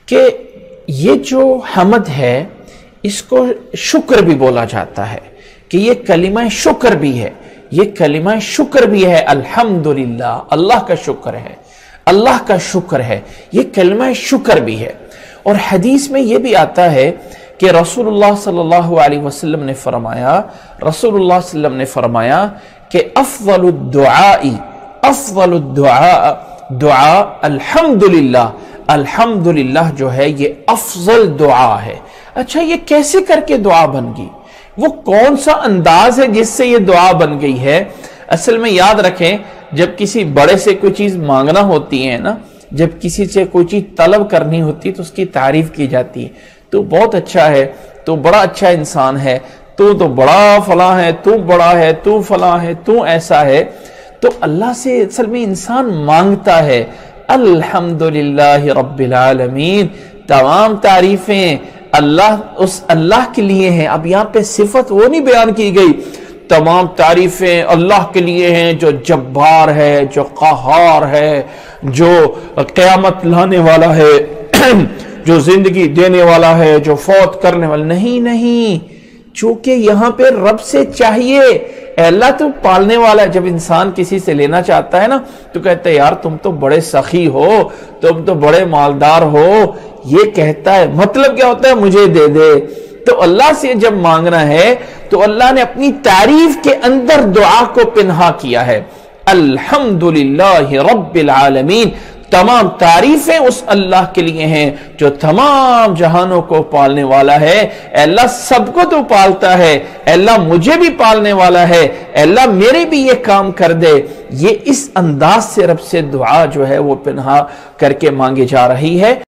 کہ یہ جو حمد ہے اس کو شکر بھی بولا جاتا ہے، کہ یہ کلمہ شکر بھی ہے، یہ کلمہ شکر بھی ہے، الحمدللہ، اللہ کا شکر ہے، اللہ کا شکر ہے، یہ کلمہ شکر بھی ہے۔ اور حدیث میں یہ بھی آتا ہے کہ رسول اللہ صلی اللہ علیہ وسلم نے فرمایا، رسول اللہ صلی اللہ علیہ وسلم نے فرمایا کہ افضل الدعاء دعا الحمدللہ، الحمدللہ جو ہے یہ افضل دعا ہے۔ اچھا یہ کیسے کر کے دعا بن گئی؟ وہ کون سا انداز ہے جس سے یہ دعا بن گئی ہے؟ اصل میں یاد رکھیں، جب کسی بڑے سے کوئی چیز مانگنا ہوتی ہے نا، جب کسی سے کوئی چیز طلب کرنی ہوتی ہے تو اس کی تعریف کی جاتی ہے، تو بہت اچھا ہے، تو بڑا اچھا انسان ہے، تو بڑا فلاں ہے، تو بڑا ہے، تو فلاں ہے، تو ایسا ہے۔ تو اللہ سے اصل میں انسان مانگتا ہے الحمدللہ رب العالمین، تمام تعریفیں اللہ کے لیے ہیں۔ اب یہاں پہ صفت وہ نہیں بیان کی گئی، تمام تعریفیں اللہ کے لیے ہیں جو جبار ہے، جو قہار ہے، جو قیامت لانے والا ہے، جو زندگی دینے والا ہے، جو فوت کرنے والا۔ نہیں، چونکہ یہاں پہ رب سے چاہیے اے اللہ تو پالنے والا ہے۔ جب انسان کسی سے لینا چاہتا ہے نا تو کہتا ہے یار تم تو بڑے سخی ہو، تم تو بڑے مالدار ہو، یہ کہتا ہے، مطلب کیا ہوتا ہے؟ مجھے دے دے۔ تو اللہ سے جب مانگنا ہے تو اللہ نے اپنی تعریف کے اندر دعا کو پنہا کیا ہے، الحمدللہ رب العالمین، تمام تعریفیں اس اللہ کے لیے ہیں جو تمام جہانوں کو پالنے والا ہے۔ اے اللہ سب کو تو پالتا ہے، اے اللہ مجھے بھی پالنے والا ہے، اے اللہ میرے بھی یہ کام کر دے۔ یہ اس انداز سے رب سے دعا جو ہے وہ پنہا کر کے مانگی جا رہی ہے۔